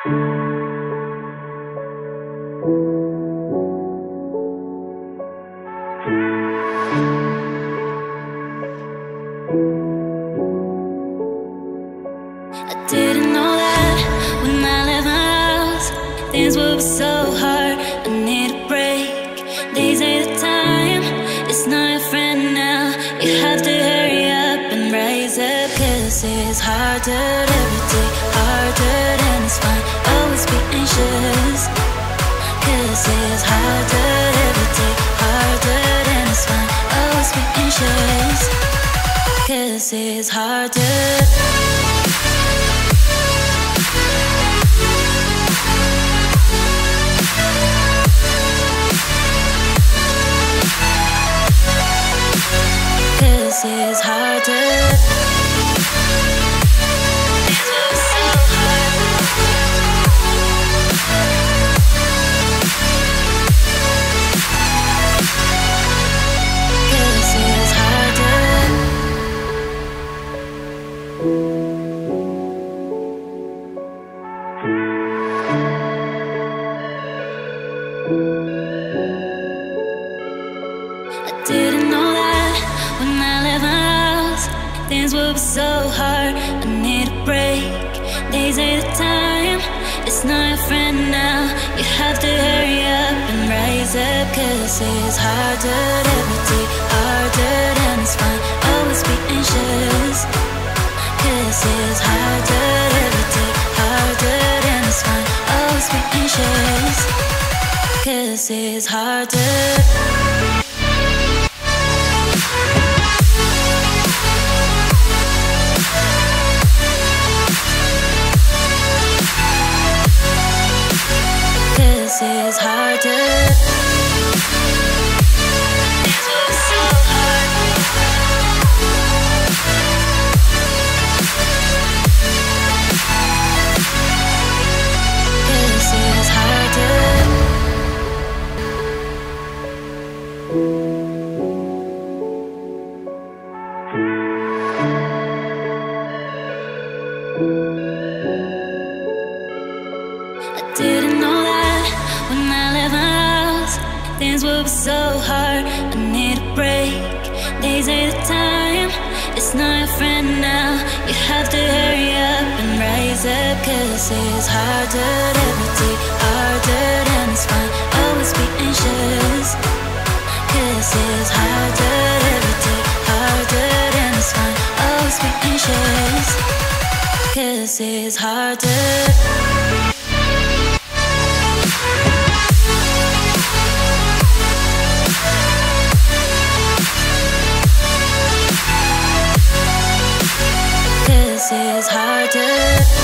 I didn't know that when I left my house, things would be so hard. I need a break. These ain't the time, it's not your friend now. You have to hurry up and rise up, 'cause it's harder every day, harder than it's fine. Always be anxious, 'cause it's harder every day, harder than it's fine. Always be anxious, 'cause it's harder. It's harder. Things will be so hard. 'Cause it's harder. I didn't know that when I left my house, things would be so hard. I need a break. These ain't the time, it's not your friend now. You have to hurry up and rise up, 'cause it's harder every day, harder than it's fine. Always be anxious, 'cause it's harder every day, harder than it's fine. Always be anxious, 'cause it's harder. It's harder. Things will be so hard. 'Cause it's harder. I didn't know that when I left my house, things would be so hard. I need a break. These ain't the time, it's not your friend now. You have to hurry up and rise up, 'cause it's harder every day, harder than it's fine. Always be anxious, 'cause it's harder every day, harder than it's fine. Always be anxious, 'cause it's harder. It's harder.